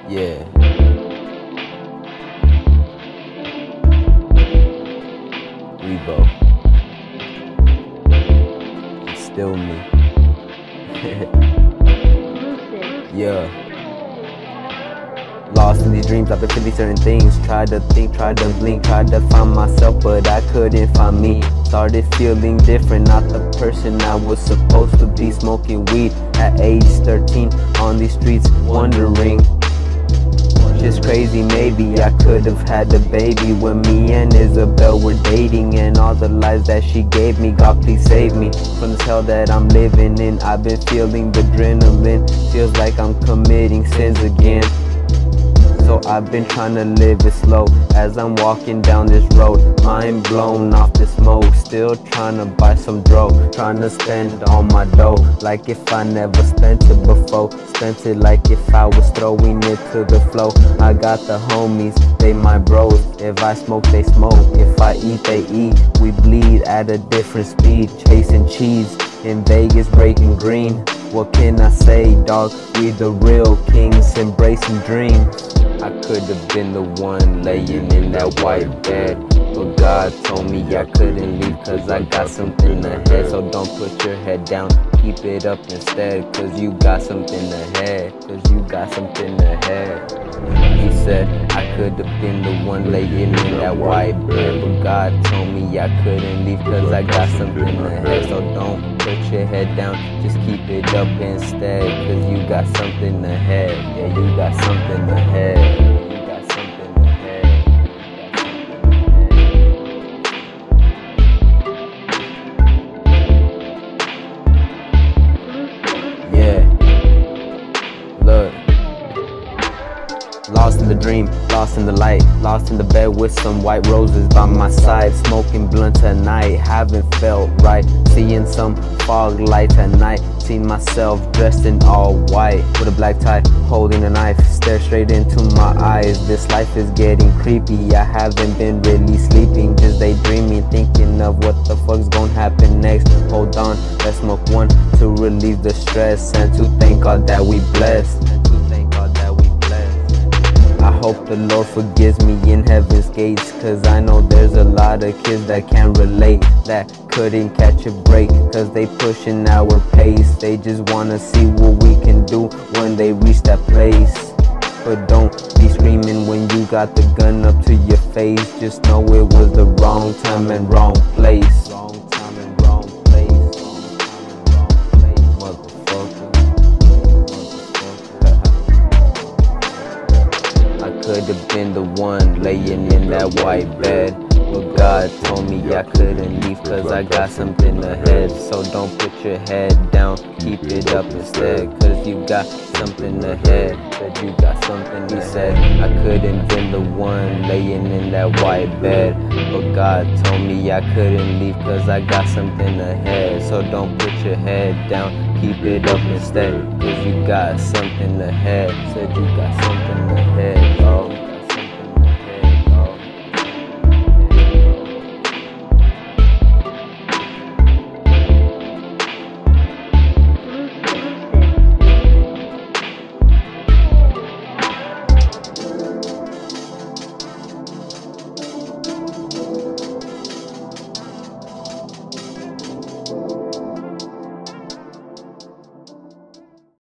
Yeah. Revo. It's still me. Yeah. Lost in these dreams, I've been feeling certain things. Tried to think, tried to blink, tried to find myself, but I couldn't find me. Started feeling different, not the person I was supposed to be. Smoking weed at age 13 on these streets, wondering. Just crazy, maybe I could have had a baby when me and Isabel were dating, and all the lies that she gave me. God, please save me from this hell that I'm living in. I've been feeling the adrenaline, feels like I'm committing sins again. So I've been trying to live it slow as I'm walking down this road. Mind blown off the smoke, still trying to buy some dro. Trying to spend all my dough like if I never spent it before. Spent it like if I was throwing it to the flow. I got the homies, they my bros. If I smoke, they smoke. If I eat, they eat. We bleed at a different speed, chasing cheese in Vegas, breaking green. What can I say, dog? We the real kings, embracing dreams. I could have been the one laying in that white bed, but God told me I couldn't leave cause I got something ahead. So don't put your head down, keep it up instead, cause you got something ahead, cause you got something ahead. He said I could have been the one laying in that white bed, but God told me I couldn't leave cause I got something ahead. So don't put your head down, just keep it up instead, cause you got something ahead. Yeah, you got something ahead. You got something ahead. Yeah. Look. Lost in the dream, lost in the light, lost in the bed with some white roses by my side. Smoking blunt at night, haven't felt right. Seeing some fog lights at night. Seen myself dressed in all white with a black tie, holding a knife. Stare straight into my eyes. This life is getting creepy. I haven't been really sleeping, just daydreaming, thinking of what the fuck's gonna happen next. Hold on, let's smoke one to relieve the stress and to thank God that we blessed. I hope the Lord forgives me in heaven's gates, cause I know there's a lot of kids that can't relate, that couldn't catch a break, cause they pushing our pace. They just wanna see what we can do when they reach that place. But don't be screaming when you got the gun up to your face. Just know it was the wrong time and wrong place. Wrong time and wrong place. Motherfucker. Could have been the one laying in that white bed, but God told me I couldn't leave cause I got something ahead. So don't put your head down, keep it up instead, cause you got something ahead. Said you got something, he said I couldn't been the one laying in that white bed, but God told me I couldn't leave cause I got something ahead. So don't put your head down, keep it up instead, cause you got something ahead. Said you got something ahead.